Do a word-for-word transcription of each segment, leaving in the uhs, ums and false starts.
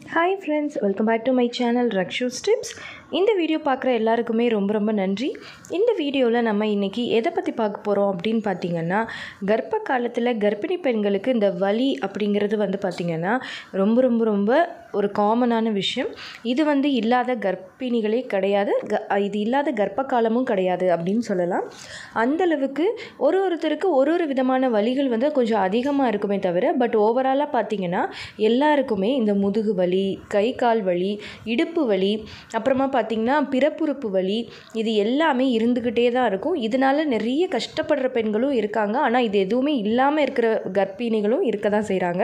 Hi friends, welcome back to my channel Rakshu's Tips. இந்த video பார்க்குற எல்லாருக்குமே ரொம்ப ரொம்ப நன்றி. இந்த வீடியோவில் நம்ம இன்றைக்கி எதை பற்றி பார்க்க போகிறோம் அப்படின்னு பார்த்திங்கன்னா, கர்ப்ப காலத்தில் கர்ப்பிணி பெண்களுக்கு இந்த வலி அப்படிங்கிறது வந்து பார்த்திங்கன்னா ரொம்ப ரொம்ப ரொம்ப ஒரு காமனான விஷயம். இது வந்து இல்லாத கர்ப்பிணிகளே கிடையாது, க இது இல்லாத கர்ப்ப காலமும் கிடையாது அப்படின்னு சொல்லலாம். அந்தளவுக்கு ஒரு ஒருத்தருக்கு ஒரு ஒரு விதமான வலிகள் வந்து கொஞ்சம் அதிகமாக இருக்குமே தவிர, பட் ஓவராலாக பார்த்திங்கன்னா எல்லாருக்குமே இந்த முதுகு வலி, கை கால் வலி, இடுப்பு வலி, அப்புறமா பார்த்திங்கன்னா பிறப்புறுப்பு வலி, இது எல்லாமே இருந்துக்கிட்டே தான் இருக்கும். இதனால் நிறைய கஷ்டப்படுற பெண்களும் இருக்காங்க. ஆனால் இது எதுவுமே இல்லாமல் இருக்கிற கர்ப்பிணிகளும் இருக்க தான் செய்கிறாங்க.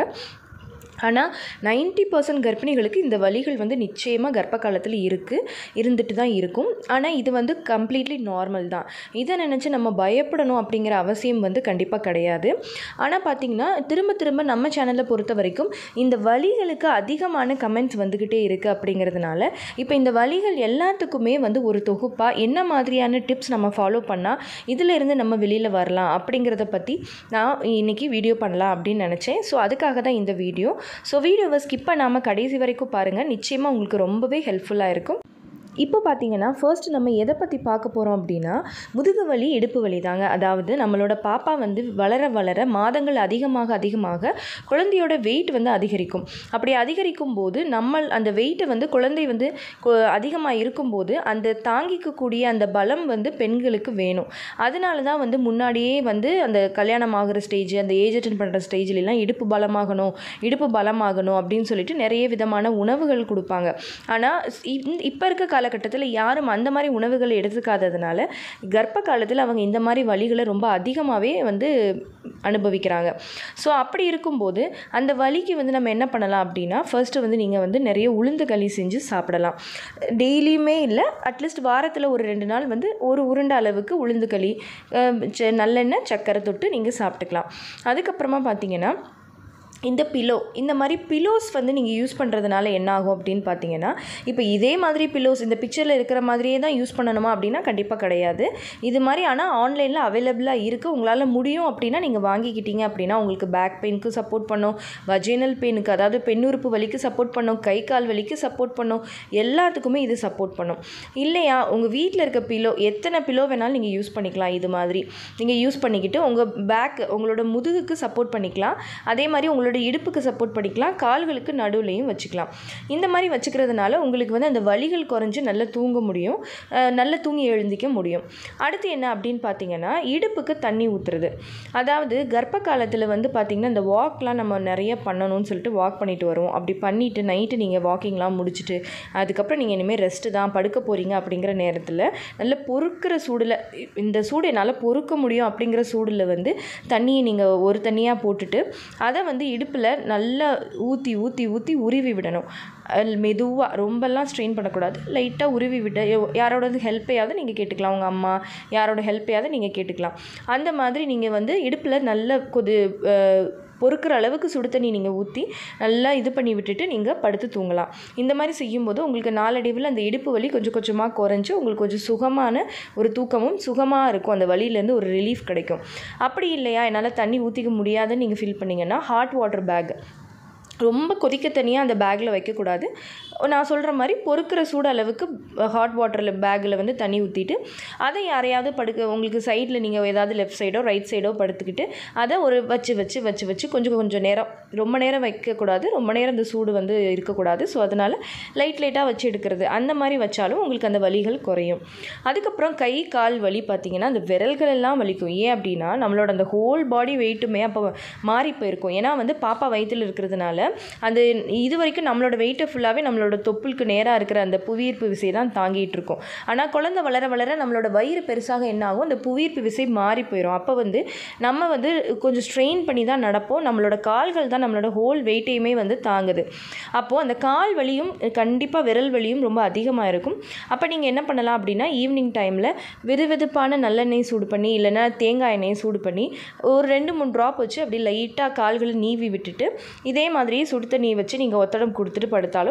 ஆனால் நைன்ட்டி பர்சன்ட் கர்ப்பிணிகளுக்கு இந்த வலிகள் வந்து நிச்சயமாக கர்ப்ப காலத்தில் இருக்குது, இருந்துட்டு தான் இருக்கும். ஆனால் இது வந்து கம்ப்ளீட்லி நார்மல் தான். இதை நினச்சி நம்ம பயப்படணும் அப்படிங்கிற அவசியம் வந்து கண்டிப்பாக கிடையாது. ஆனால் பார்த்திங்கன்னா திரும்ப திரும்ப நம்ம சேனலை பொறுத்த வரைக்கும் இந்த வலிகளுக்கு அதிகமான கமெண்ட்ஸ் வந்துக்கிட்டே இருக்குது. அப்படிங்கிறதுனால இப்போ இந்த வலிகள் எல்லாத்துக்குமே வந்து ஒரு தொகுப்பாக என்ன மாதிரியான டிப்ஸ் நம்ம ஃபாலோ பண்ணால் இதில் இருந்து நம்ம வெளியில் வரலாம் அப்படிங்கிறத பற்றி நான் இன்றைக்கி வீடியோ பண்ணலாம் அப்படின்னு நினச்சேன். ஸோ அதுக்காக தான் இந்த வீடியோ. ஸோ வீடியோவை ஸ்கிப் பண்ணாமல் கடைசி வரைக்கும் பாருங்கள், நிச்சயமாக உங்களுக்கு ரொம்பவே ஹெல்ப்ஃபுல்லாக இருக்கும். இப்போ பார்த்திங்கன்னா ஃபர்ஸ்ட் நம்ம எதை பற்றி பார்க்க போகிறோம் அப்படின்னா, முதுகு வலி, இடுப்பு வலி தாங்க. அதாவது நம்மளோட பாப்பா வந்து வளர வளர மாதங்கள் அதிகமாக அதிகமாக குழந்தையோட வெயிட் வந்து அதிகரிக்கும். அப்படி அதிகரிக்கும் போது நம்ம அந்த வெயிட்டை வந்து குழந்தை வந்து அதிகமாக இருக்கும்போது அந்த தாங்கிக்கக்கூடிய அந்த பலம் வந்து பெண்களுக்கு வேணும். அதனால தான் வந்து முன்னாடியே வந்து அந்த கல்யாணம் ஆகிற ஸ்டேஜ், அந்த ஏஜ் அட்டன் பண்ணுற ஸ்டேஜ்லாம் இடுப்பு பலமாகணும் இடுப்பு பலமாகணும் அப்படின்னு சொல்லிட்டு நிறைய விதமான உணவுகள் கொடுப்பாங்க. ஆனால் இப்போ இருக்க காலகட்டத்தில் யாரும் அந்த மாதிரி உணவுகளை எடுத்துக்காததுனால கர்ப்ப காலத்தில் அவங்க இந்த மாதிரி வலிகளை ரொம்ப அதிகமாகவே வந்து அனுபவிக்கிறாங்க. ஸோ அப்படி இருக்கும்போது அந்த வலிக்கு வந்து நம்ம என்ன பண்ணலாம் அப்படின்னா, ஃபர்ஸ்ட்டு வந்து நீங்கள் வந்து நிறைய உளுந்து களி செஞ்சு சாப்பிடலாம். டெய்லியுமே இல்லை, அட்லீஸ்ட் வாரத்தில் ஒரு ரெண்டு நாள் வந்து ஒரு உருண்டை அளவுக்கு உளுந்து களி, நல்லெண்ணெய், சர்க்கரை தொட்டு நீங்கள் சாப்பிட்டுக்கலாம். அதுக்கப்புறமா பார்த்தீங்கன்னா இந்த பிலோ, இந்த மாதிரி பிலோஸ் வந்து நீங்கள் யூஸ் பண்ணுறதுனால என்ன ஆகும் அப்படின்னு பார்த்தீங்கன்னா, இப்போ இதே மாதிரி பிலோஸ் இந்த பிக்சரில் இருக்கிற மாதிரியே தான் யூஸ் பண்ணணுமா அப்படின்னா கண்டிப்பாக கிடையாது. இது மாதிரி ஆனால் ஆன்லைனில் அவைலபிளாக இருக்குது. உங்களால் முடியும் அப்படின்னா நீங்கள் வாங்கிக்கிட்டீங்க அப்படின்னா உங்களுக்கு பேக் பெயினுக்கு சப்போர்ட் பண்ணும், வஜினல் பெயினுக்கு அதாவது பெண்ணுறுப்பு வலிக்கு சப்போர்ட் பண்ணும், கை கால் வலிக்கு சப்போர்ட் பண்ணும், எல்லாத்துக்குமே இது சப்போர்ட் பண்ணும். இல்லையா உங்கள் வீட்டில் இருக்க பிலோ, எத்தனை பிலோ வேணாலும் நீங்கள் யூஸ் பண்ணிக்கலாம். இது மாதிரி நீங்கள் யூஸ் பண்ணிக்கிட்டு உங்கள் பேக், உங்களோட முதுகுக்கு சப்போர்ட் பண்ணிக்கலாம். அதே மாதிரி உங்களோட இடுப்புக்கு சப்போர்ட் பண்ணிக்கலாம், கால்களுக்கு நடுவுலையும் வச்சுக்கலாம். இந்த மாதிரி வச்சுக்கிறதுனால உங்களுக்கு வந்து அந்த வலிகள் குறைஞ்சு நல்லா தூங்க முடியும், நல்லா தூங்கி எழுந்திக்க முடியும். அடுத்து என்ன அப்படின்னு பார்த்தீங்கன்னா, இடுப்புக்கு தண்ணி ஊற்றுறது. அதாவது கர்ப்ப காலத்தில் வந்து பார்த்திங்கன்னா இந்த வாக்லாம் நம்ம நிறைய பண்ணணும்னு சொல்லிட்டு வாக் பண்ணிட்டு வருவோம். அப்படி பண்ணிவிட்டு நைட்டு நீங்கள் வாக்கிங்லாம் முடிச்சுட்டு அதுக்கப்புறம் நீங்கள் இனிமேல் ரெஸ்ட்டு தான் படுக்க போகிறீங்க அப்படிங்கிற நேரத்தில் நல்ல பொறுக்கிற சூடில், இந்த சூடு என்னால் பொறுக்க முடியும் அப்படிங்கிற சூடில் வந்து தண்ணியை நீங்கள் ஒரு தண்ணியாக போட்டுட்டு அதை வந்து இடுப்பு நல்லா ஊற்றி ஊற்றி ஊற்றி உருவி விடணும். மெதுவாக, ரொம்பலாம் ஸ்ட்ரெயின் பண்ணக்கூடாது, லைட்டாக உருவி விட யாரோட ஹெல்ப்பையாவது நீங்கள் கேட்டுக்கலாம், உங்கள் அம்மா யாரோட ஹெல்ப்பையாவது நீங்கள் கேட்டுக்கலாம். அந்த மாதிரி நீங்கள் வந்து இடுப்பில் நல்ல கொது பொறுக்கிற அளவுக்கு சுடு தண்ணி நீங்கள் ஊற்றி நல்லா இது பண்ணி விட்டுட்டு நீங்கள் படுத்து தூங்கலாம். இந்த மாதிரி செய்யும்போது உங்களுக்கு நாளடைவில் அந்த இடுப்பு வலி கொஞ்சம் கொஞ்சமாக குறைஞ்சி உங்களுக்கு கொஞ்சம் சுகமான ஒரு தூக்கமும் சுகமாக இருக்கும். அந்த வலியிலேருந்து ஒரு ரிலீஃப் கிடைக்கும். அப்படி இல்லையா என்னால் தண்ணி ஊற்றிக்க முடியாதுன்னு நீங்கள் ஃபீல் பண்ணிங்கன்னா ஹாட் வாட்டர் பேக், ரொம்ப கொதிக்க தண்ணியாக அந்த பேக்கில் வைக்கக்கூடாது. நான் சொல்கிற மாதிரி பொறுக்கிற சூடு அளவுக்கு ஹாட் வாட்டரில் பேக்கில் வந்து தண்ணி ஊற்றிட்டு அதை யாரையாவது படுக்க, உங்களுக்கு சைடில் நீங்கள் ஏதாவது லெஃப்ட் சைடோ ரைட் சைடோ படுத்துக்கிட்டு அதை ஒரு வச்சு வச்சு வச்சு வச்சு கொஞ்சம் கொஞ்சம் நேரம், ரொம்ப நேரம் வைக்கக்கூடாது, ரொம்ப நேரம் இந்த சூடு வந்து இருக்கக்கூடாது. ஸோ அதனால் லைட் லைட்டாக வச்சு எடுக்கிறது, அந்த மாதிரி வச்சாலும் உங்களுக்கு அந்த வலிகள் குறையும். அதுக்கப்புறம் கை கால் வலி பார்த்திங்கன்னா அந்த விரல்கள் எல்லாம் வலிக்கும். ஏன் அப்படின்னா நம்மளோட அந்த ஹோல் பாடி வெயிட்டுமே அப்போ மாறி போயிருக்கும். ஏன்னா வந்து பாப்பா வயிற்றில் இருக்கிறதுனால அந்த இது வரைக்கும் நம்மளோட வெயிட்டை ஃபுல்லாகவே நம்மளோட தொப்புளுக்கு நேராக இருக்கிற அந்த புவியீர்ப்பு விசை தான் தாங்கிட்டு இருக்கும். ஆனால் குழந்தை வளர வளர நம்மளோட வயிறு பெருசாக என்ன ஆகும், அந்த புவியீர்ப்பு விசை மாறி போயிடும். அப்போ வந்து நம்ம வந்து கொஞ்சம் ஸ்ட்ரெயின் பண்ணி தான் நடப்போம். நம்மளோட கால்கள் தான் நம்மளோட ஹோல் வெயிட்டையுமே வந்து தாங்குது. அப்போது அந்த கால் வலியும் கண்டிப்பாக விரல் வலியும் ரொம்ப அதிகமாக இருக்கும். அப்போ நீங்கள் என்ன பண்ணலாம் அப்படின்னா, ஈவினிங் டைமில் வெது வெதுப்பான நல்லெண்ணெய் சூடு பண்ணி இல்லைன்னா தேங்காய் எண்ணெயை சூடு பண்ணி ஒரு ரெண்டு மூணு ட்ராப் வச்சு அப்படி லைட்டாக கால்களை நீவி விட்டுட்டு இதே மாதிரி சுடு தண்ணியை வச்சு நீங்கள் ஒத்தடம் கொடுத்துட்டு படுத்தாலும் உங்களுக்கு அந்த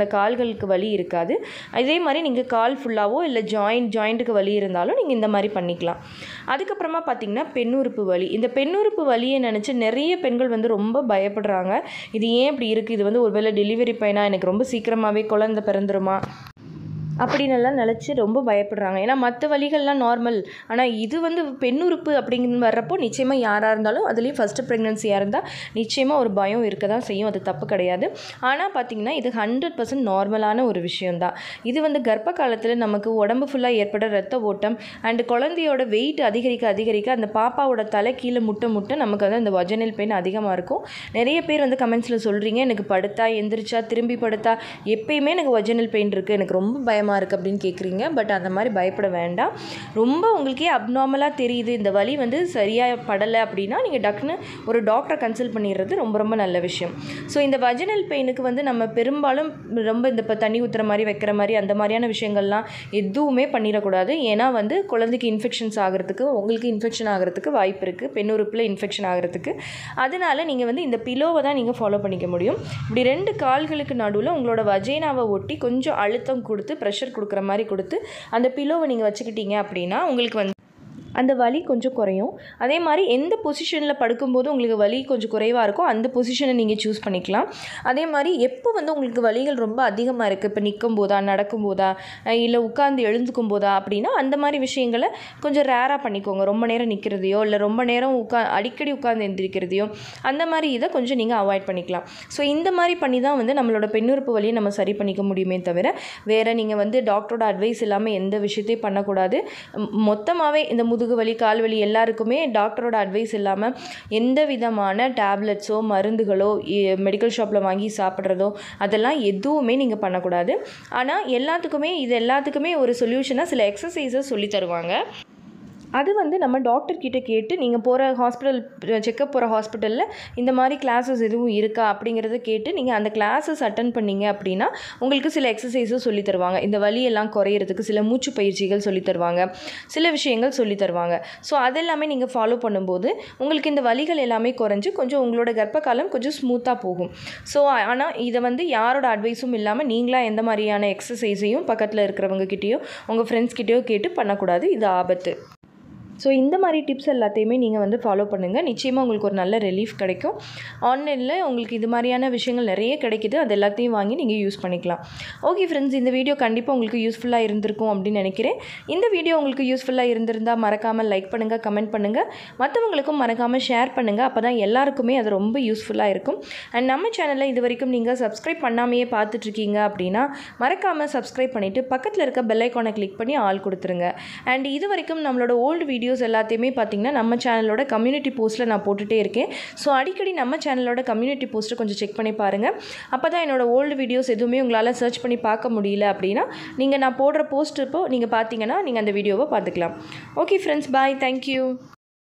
உங்களோட கால்களுக்கு வலி இருக்காது. இதே மாதிரி நீங்கள் கால் ஃபுல்லாவோ இல்லை ஜாயிண்ட் ஜாயிண்ட்டுக்கு வலி இருந்தாலும் நீங்கள் இந்த மாதிரி பண்ணிக்கலாம். அதுக்கப்புறமா பார்த்திங்கன்னா பெண்ணுறுப்பு வலி. இந்த பெண்ணுறுப்பு வலியை நினச்சி நிறைய பெண்கள் வந்து ரொம்ப பயப்படுறாங்க. இது ஏன் இப்படி இருக்குது, இது வந்து ஒருவேளை டெலிவரி பெயினா, எனக்கு ரொம்ப சீக்கிரமாகவே குழந்தை பிறந்துருமா அப்படின்னெல்லாம் நினச்சி ரொம்ப பயப்படுறாங்க. ஏன்னா மற்ற வலிகள்லாம் நார்மல், ஆனால் இது வந்து பெண்ணுறுப்பு அப்படிங்கிற வர்றப்போ நிச்சயமாக யாராக இருந்தாலும் அதுலேயும் ஃபஸ்ட்டு ப்ரெக்னென்சியாக இருந்தால் நிச்சயமாக ஒரு பயம் இருக்க தான் செய்யும். அது தப்பு கிடையாது. ஆனால் பார்த்திங்கன்னா இது ஹண்ட்ரட் பர்சன்ட் நார்மலான ஒரு விஷயந்தான். இது வந்து கர்ப்ப காலத்தில் நமக்கு உடம்பு ஃபுல்லாக ஏற்பட ரத்த ஓட்டம் அண்டு குழந்தையோட வெயிட் அதிகரிக்க அதிகரிக்க அந்த பாப்பாவோட தலை கீழே முட்டை முட்டை நமக்கு வந்து அந்த வஜனல் பெயின் அதிகமாக இருக்கும். நிறைய பேர் வந்து கமெண்ட்ஸில் சொல்கிறீங்க, எனக்கு படுத்தா எந்திரிச்சா திரும்பி படுத்தா எப்பயுமே எனக்கு வஜனல் பெயின் இருக்குது, எனக்கு ரொம்ப பயம் இருக்குது அப்படின்னு கேட்குறீங்க. பட் அந்த மாதிரி பயப்பட வேண்டாம். ரொம்ப உங்களுக்கே அப்நார்மலாக தெரியுது, இந்த வலி வந்து சரியாக படலை அப்படின்னா நீங்கள் டக்குன்னு ஒரு டாக்டரை கன்சல்ட் பண்ணிடுறது ரொம்ப ரொம்ப நல்ல விஷயம். ஸோ இந்த வஜனல் பெயினுக்கு வந்து நம்ம பெரும்பாலும் ரொம்ப இந்த இப்போ தண்ணி ஊற்றுற மாதிரி வைக்கிற மாதிரி அந்த மாதிரியான விஷயங்கள்லாம் எதுவுமே பண்ணிடக்கூடாது. ஏன்னா வந்து குழந்தைக்கு இன்ஃபெக்ஷன்ஸ் ஆகிறதுக்கு, உங்களுக்கு இன்ஃபெக்ஷன் ஆகிறதுக்கு வாய்ப்பு இருக்குது, பெண்ணுறுப்பில் இன்ஃபெக்ஷன் ஆகிறதுக்கு. அதனால் நீங்கள் வந்து இந்த பிலோவை தான் நீங்கள் ஃபாலோ பண்ணிக்க முடியும். இப்படி ரெண்டு கால்களுக்கு நடுவில் உங்களோட வஜைனாவை ஒட்டி கொஞ்சம் அழுத்தம் கொடுத்து ப்ரெஷர் கொடுக்குற மாதிரி கொடுத்து அந்த பிலோவை நீங்கள் வச்சுக்கிட்டீங்க அப்படின்னா உங்களுக்கு வந்து அந்த வலி கொஞ்சம் குறையும். அதே மாதிரி எந்த பொசிஷனில் படுக்கும்போது உங்களுக்கு வலி கொஞ்சம் குறைவாக இருக்கோ அந்த பொசிஷனை நீங்கள் சூஸ் பண்ணிக்கலாம். அதே மாதிரி எப்போ வந்து உங்களுக்கு வலிகள் ரொம்ப அதிகமாக இருக்குது, இப்போ நிற்கும் போதா, நடக்கும் போதா, இல்லை உட்காந்து எழுந்துக்கும் போதா அப்படின்னா அந்த மாதிரி விஷயங்களை கொஞ்சம் ரேராக பண்ணிக்கோங்க. ரொம்ப நேரம் நிற்கிறதையோ இல்லை ரொம்ப நேரம் உட்கா அடிக்கடி உட்காந்து எந்திரிக்கிறதையோ அந்த மாதிரி இதை கொஞ்சம் நீங்கள் அவாய்ட் பண்ணிக்கலாம். ஸோ இந்த மாதிரி பண்ணி தான் வந்து நம்மளோட பெண்ணுறுப்பு வலியை நம்ம சரி பண்ணிக்க முடியுமே தவிர வேறு நீங்கள் வந்து டாக்டரோட அட்வைஸ் இல்லாமல் எந்த விஷயத்தையும் பண்ணக்கூடாது. மொத்தமாகவே இந்த முது முதுகு வலி, கால் வலி எல்லாருக்குமே டாக்டரோட அட்வைஸ் இல்லாமல் எந்த விதமான டேப்லெட்ஸோ மருந்துகளோ மெடிக்கல் ஷாப்பில் வாங்கி சாப்பிட்றதோ அதெல்லாம் எதுவுமே நீங்கள் பண்ணக்கூடாது. ஆனால் எல்லாத்துக்குமே இது எல்லாத்துக்குமே ஒரு சொல்யூஷனாக சில எக்ஸசைஸை சொல்லி தருவாங்க. அது வந்து நம்ம டாக்டர்கிட்ட கேட்டு நீங்கள் போகிற ஹாஸ்பிட்டல் செக்கப் போகிற ஹாஸ்பிட்டலில் இந்த மாதிரி கிளாஸஸ் எதுவும் இருக்கா அப்படிங்கிறத கேட்டு நீங்கள் அந்த கிளாஸஸ் அட்டன் பண்ணிங்க அப்படின்னா உங்களுக்கு சில எக்ஸசைஸும் சொல்லி தருவாங்க. இந்த வலியெல்லாம் குறையிறதுக்கு சில மூச்சு பயிற்சிகள் சொல்லி தருவாங்க, சில விஷயங்கள் சொல்லி தருவாங்க. ஸோ அதெல்லாமே நீங்கள் ஃபாலோ பண்ணும்போது உங்களுக்கு இந்த வலிகள் எல்லாமே குறைஞ்சி கொஞ்சம் உங்களோட கர்ப்ப காலம் கொஞ்சம் ஸ்மூத்தாக போகும். ஸோ ஆனால் இதை வந்து யாரோட அட்வைஸும் இல்லாமல் நீங்களாக எந்த மாதிரியான எக்ஸசைஸையும் பக்கத்தில் இருக்கிறவங்க கிட்டேயோ உங்கள் ஃப்ரெண்ட்ஸ் கிட்டேயோ கேட்டு பண்ணக்கூடாது. இது ஆபத்து. ஸோ இந்த மாதிரி டிப்ஸ் எல்லாத்தையுமே நீங்கள் வந்து ஃபாலோ பண்ணுங்கள். நிச்சயமாக உங்களுக்கு ஒரு நல்ல ரிலீஃப் கிடைக்கும். ஆன்லைனில் உங்களுக்கு இது மாதிரியான விஷயங்கள் நிறைய கிடைக்கிது, அது எல்லாத்தையும் வாங்கி நீங்கள் யூஸ் பண்ணிக்கலாம். ஓகே ஃப்ரெண்ட்ஸ், இந்த வீடியோ கண்டிப்பாக உங்களுக்கு யூஸ்ஃபுல்லாக இருந்திருக்கும் அப்படின்னு நினைக்கிறேன். இந்த வீடியோ உங்களுக்கு யூஸ்ஃபுல்லாக இருந்திருந்தால் மறக்காமல் லைக் பண்ணுங்கள், கமெண்ட் பண்ணுங்கள், மற்றவங்களுக்கும் மறக்காமல் ஷேர் பண்ணுங்கள். அப்போ தான் எல்லாருக்குமே அது ரொம்ப யூஸ்ஃபுல்லாக இருக்கும். அண்ட் நம்ம சேனலில் இது வரைக்கும் நீங்கள் சப்ஸ்கிரைப் பண்ணாமையே பார்த்துட்ருக்கீங்க அப்படின்னா மறக்காமல் சப்ஸ்கிரைப் பண்ணிவிட்டு பக்கத்தில் இருக்க பெல் ஐக்கானை கிளிக் பண்ணி ஆல் கொடுத்துருங்க. அண்ட் இது வரைக்கும் நம்மளோட ஓல்டு வீடியோ வீடியோஸ் எல்லாத்தையுமே பார்த்திங்கன்னா நம்ம சேனலோட கம்யூனிட்டி போஸ்ட்டில் நான் போட்டுகிட்டே இருக்கேன். ஸோ அடிக்கடி நம்ம சேனலோட கம்யூனிட்டி போஸ்ட்டை கொஞ்சம் செக் பண்ணி பாருங்கள். அப்போ தான் என்னோடய ஓல்டு வீடியோஸ் எதுவுமே உங்களால் சர்ச் பண்ணி பார்க்க முடியல அப்படின்னா நீங்கள் நான் போடுற போஸ்ட் இப்போ நீங்கள் பார்த்தீங்கன்னா நீங்கள் அந்த வீடியோவை பார்த்துக்கலாம். Okay friends, bye, thank you.